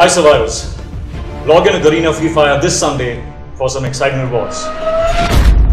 Hi survivors, log in to Garena Free Fire this Sunday for some exciting rewards.